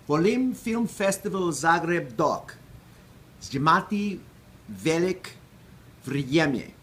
Volim Film Festival Zagreb Doc. Zjemati Velik Vrijemje.